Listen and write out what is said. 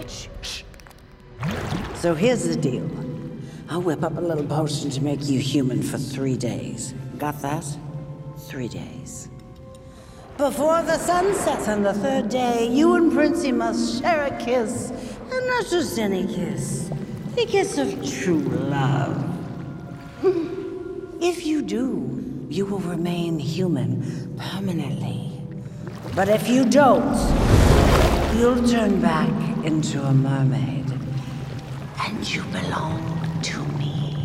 Shh. So here's the deal. I'll whip up a little potion to make you human for 3 days. Got that? 3 days. Before the sun sets on the 3rd day, you and Princey must share a kiss. And not just any kiss. The kiss of true love. If you do, you will remain human permanently. But if you don't, you'll turn back into a mermaid. And you belong to me.